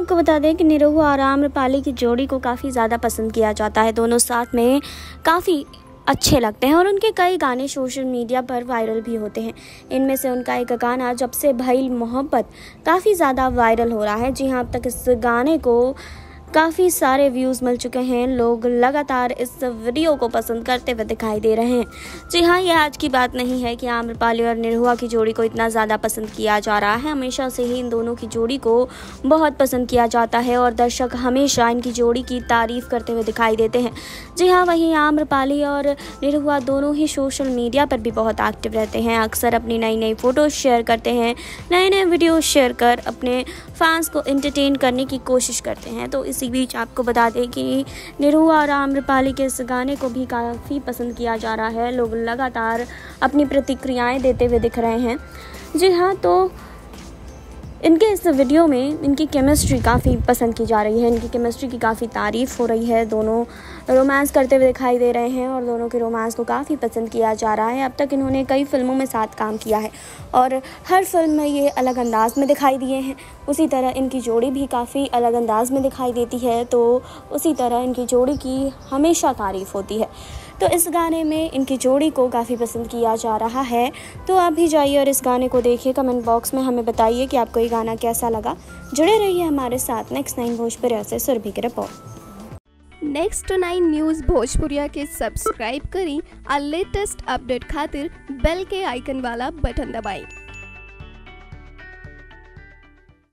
आपको बता दें कि निरहुआ और आम्रपाली की जोड़ी को काफ़ी ज़्यादा पसंद किया जाता है। दोनों साथ में काफ़ी अच्छे लगते हैं और उनके कई गाने सोशल मीडिया पर वायरल भी होते हैं। इनमें से उनका एक गाना जब से भइल मोहब्बत काफ़ी ज़्यादा वायरल हो रहा है। जी हाँ, अब तक इस गाने को काफ़ी सारे व्यूज़ मिल चुके हैं। लोग लगातार इस वीडियो को पसंद करते हुए दिखाई दे रहे हैं। जी हाँ, यह आज की बात नहीं है कि आम्रपाली और निरहुआ की जोड़ी को इतना ज़्यादा पसंद किया जा रहा है। हमेशा से ही इन दोनों की जोड़ी को बहुत पसंद किया जाता है और दर्शक हमेशा इनकी जोड़ी की तारीफ़ करते हुए दिखाई देते हैं। जी हाँ, वहीं आम्रपाली और निरहुआ दोनों ही सोशल मीडिया पर भी बहुत एक्टिव रहते हैं। अक्सर अपनी नई नई फ़ोटोज़ शेयर करते हैं, नए नए वीडियो शेयर कर अपने फैंस को एंटरटेन करने की कोशिश करते हैं। तो इसी बीच आपको बता दें कि निरहुआ और आम्रपाली के इस गाने को भी काफ़ी पसंद किया जा रहा है। लोग लगातार अपनी प्रतिक्रियाएं देते हुए दिख रहे हैं। जी हाँ, तो इनके इस वीडियो में इनकी केमिस्ट्री काफ़ी पसंद की जा रही है। इनकी केमिस्ट्री की काफ़ी तारीफ़ हो रही है। दोनों रोमांस करते हुए दिखाई दे रहे हैं और दोनों के रोमांस को काफ़ी पसंद किया जा रहा है। अब तक इन्होंने कई फिल्मों में साथ काम किया है और हर फिल्म में ये अलग अंदाज में दिखाई दिए हैं। उसी तरह इनकी जोड़ी भी काफ़ी अलग अंदाज में दिखाई देती है, तो उसी तरह इनकी जोड़ी की हमेशा तारीफ़ होती है। तो इस गाने में इनकी जोड़ी को काफ़ी पसंद किया जा रहा है। तो आप भी जाइए और इस गाने को देखिए। कमेंट बॉक्स में हमें बताइए कि आपको ये गाना कैसा लगा। जुड़े रहिए हमारे साथ नेक्स्ट 9 भोजपुरिया से सुरभि की रिपोर्ट। नेक्स्ट 9 न्यूज़ भोजपुरिया के सब्सक्राइब करी और लेटेस्ट अपडेट खातिर बेल के आइकन वाला बटन दबाएं।